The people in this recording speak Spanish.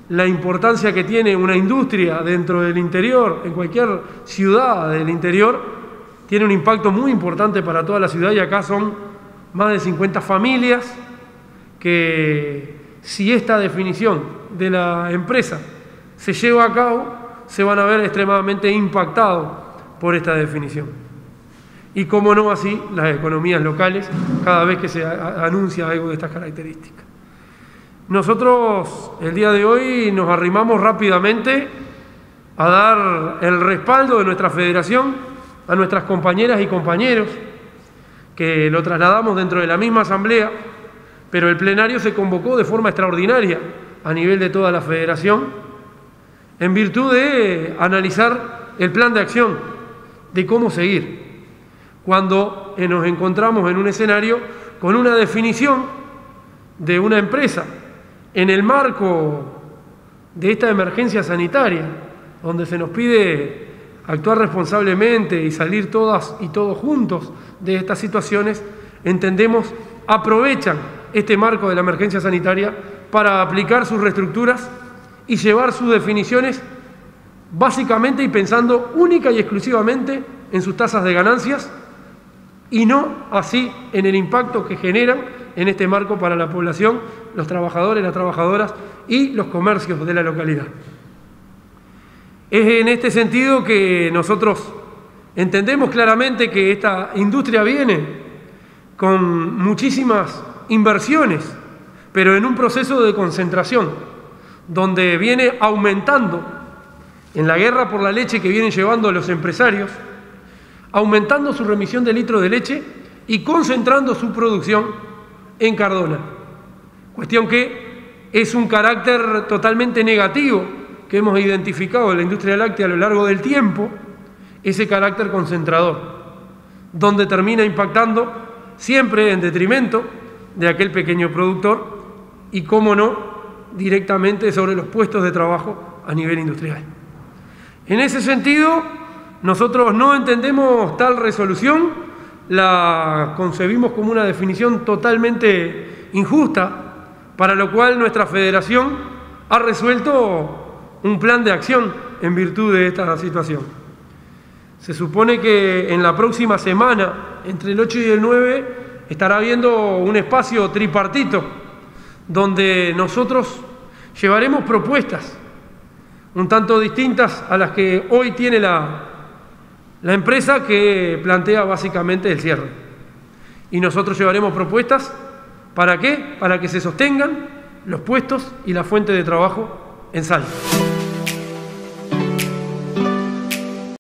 la importancia que tiene una industria dentro del interior, en cualquier ciudad del interior, tiene un impacto muy importante para toda la ciudad, y acá son más de 50 familias que, si esta definición de la empresa se lleva a cabo, se van a ver extremadamente impactados por esta definición. Y cómo no así las economías locales cada vez que se anuncia algo de estas características. Nosotros el día de hoy nos arrimamos rápidamente a dar el respaldo de nuestra federación a nuestras compañeras y compañeros, que lo trasladamos dentro de la misma asamblea, pero el plenario se convocó de forma extraordinaria a nivel de toda la federación en virtud de analizar el plan de acción de cómo seguir cuando nos encontramos en un escenario con una definición de una empresa en el marco de esta emergencia sanitaria, donde se nos pide actuar responsablemente y salir todas y todos juntos de estas situaciones. Entendemos, aprovechan este marco de la emergencia sanitaria para aplicar sus reestructuras y llevar sus definiciones básicamente y pensando única y exclusivamente en sus tasas de ganancias, y no así en el impacto que generan en este marco para la población, los trabajadores, las trabajadoras y los comercios de la localidad. Es en este sentido que nosotros entendemos claramente que esta industria viene con muchísimas inversiones, pero en un proceso de concentración, donde viene aumentando en la guerra por la leche que vienen llevando los empresarios, aumentando su remisión de litros de leche y concentrando su producción en Cardona. Cuestión que es un carácter totalmente negativo que hemos identificado en la industria láctea a lo largo del tiempo, ese carácter concentrador, donde termina impactando siempre en detrimento de aquel pequeño productor y, cómo no, directamente sobre los puestos de trabajo a nivel industrial. En ese sentido, nosotros no entendemos tal resolución, la concebimos como una definición totalmente injusta, para lo cual nuestra federación ha resuelto un plan de acción en virtud de esta situación. Se supone que en la próxima semana, entre el 8 y el 9, estará habiendo un espacio tripartito donde nosotros llevaremos propuestas un tanto distintas a las que hoy tiene la empresa, que plantea básicamente el cierre. Y nosotros llevaremos propuestas, ¿para qué? Para que se sostengan los puestos y la fuente de trabajo en Salta.